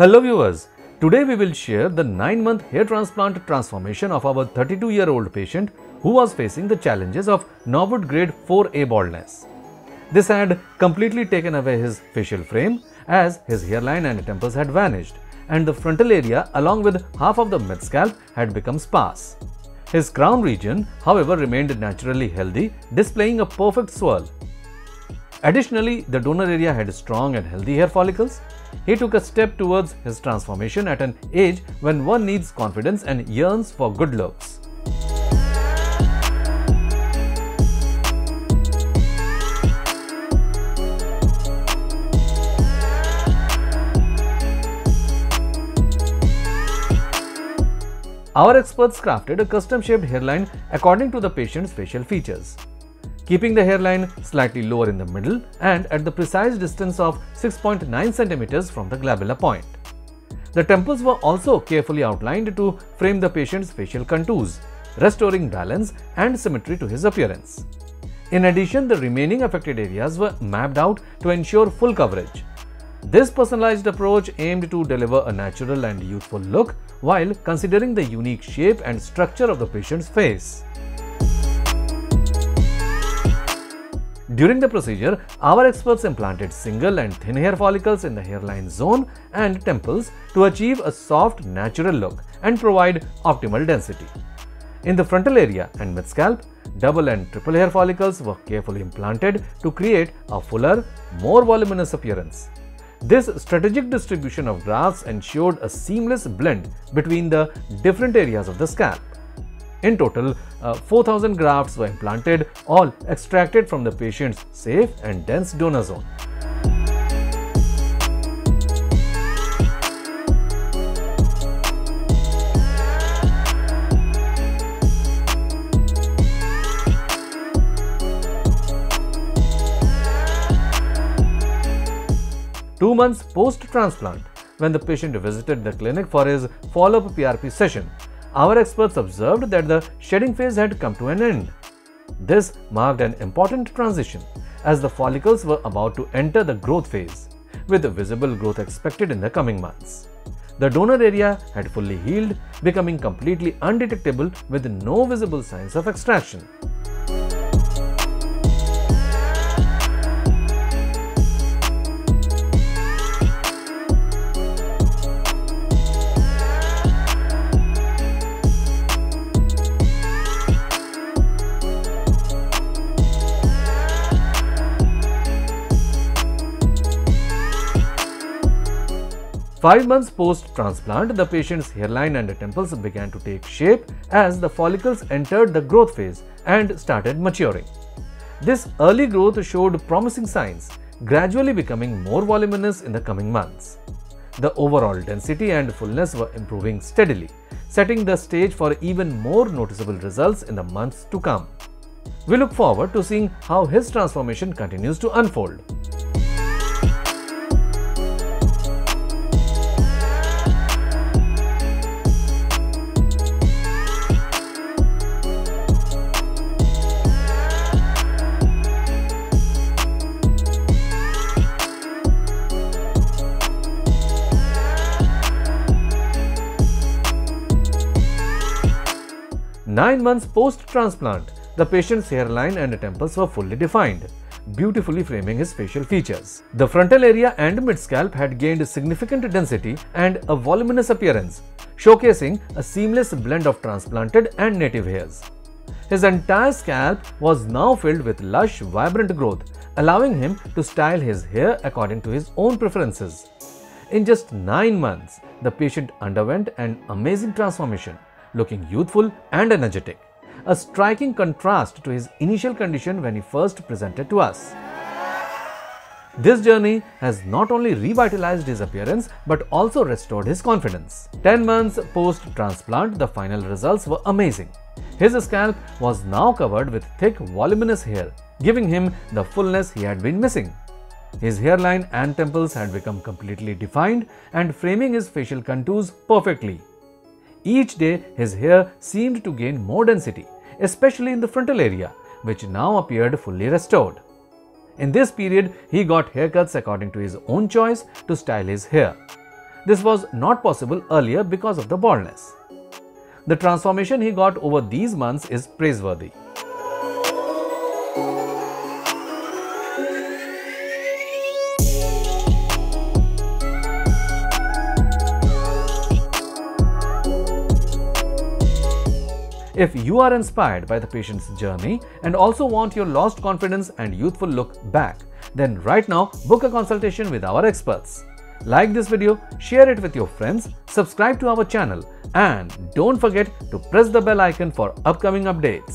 Hello viewers, today we will share the 9-month hair transplant transformation of our 32-year-old patient who was facing the challenges of Norwood grade 4A baldness. This had completely taken away his facial frame as his hairline and temples had vanished and the frontal area along with half of the mid-scalp had become sparse. His crown region, however, remained naturally healthy, displaying a perfect swirl. Additionally, the donor area had strong and healthy hair follicles. He took a step towards his transformation at an age when one needs confidence and yearns for good looks. Our experts crafted a custom-shaped hairline according to the patient's facial features, keeping the hairline slightly lower in the middle and at the precise distance of 6.9 cm from the glabella point. The temples were also carefully outlined to frame the patient's facial contours, restoring balance and symmetry to his appearance. In addition, the remaining affected areas were mapped out to ensure full coverage. This personalized approach aimed to deliver a natural and youthful look while considering the unique shape and structure of the patient's face. During the procedure, our experts implanted single and thin hair follicles in the hairline zone and temples to achieve a soft, natural look and provide optimal density. In the frontal area and mid-scalp, double and triple hair follicles were carefully implanted to create a fuller, more voluminous appearance. This strategic distribution of grafts ensured a seamless blend between the different areas of the scalp. In total, 4,000 grafts were implanted, all extracted from the patient's safe and dense donor zone. Two months post-transplant, when the patient visited the clinic for his follow-up PRP session, our experts observed that the shedding phase had come to an end. This marked an important transition as the follicles were about to enter the growth phase, with visible growth expected in the coming months. The donor area had fully healed, becoming completely undetectable with no visible signs of extraction. Five months post-transplant, the patient's hairline and temples began to take shape as the follicles entered the growth phase and started maturing. This early growth showed promising signs, gradually becoming more voluminous in the coming months. The overall density and fullness were improving steadily, setting the stage for even more noticeable results in the months to come. We look forward to seeing how his transformation continues to unfold. Nine months post-transplant, the patient's hairline and temples were fully defined, beautifully framing his facial features. The frontal area and mid-scalp had gained significant density and a voluminous appearance, showcasing a seamless blend of transplanted and native hairs. His entire scalp was now filled with lush, vibrant growth, allowing him to style his hair according to his own preferences. In just 9 months, the patient underwent an amazing transformation, looking youthful and energetic, a striking contrast to his initial condition when he first presented to us. This journey has not only revitalized his appearance but also restored his confidence. 10 months post-transplant, the final results were amazing. His scalp was now covered with thick, voluminous hair, giving him the fullness he had been missing. His hairline and temples had become completely defined and framing his facial contours perfectly. Each day, his hair seemed to gain more density, especially in the frontal area, which now appeared fully restored. In this period, he got haircuts according to his own choice to style his hair. This was not possible earlier because of the baldness. The transformation he got over these months is praiseworthy. If you are inspired by the patient's journey and also want your lost confidence and youthful look back, then right now book a consultation with our experts. Like this video, share it with your friends, subscribe to our channel, and don't forget to press the bell icon for upcoming updates.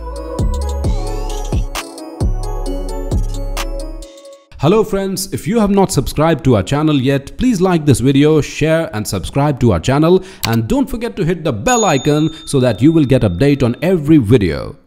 Hello friends, if you have not subscribed to our channel yet, please like this video, share and subscribe to our channel, and don't forget to hit the bell icon so that you will get update on every video.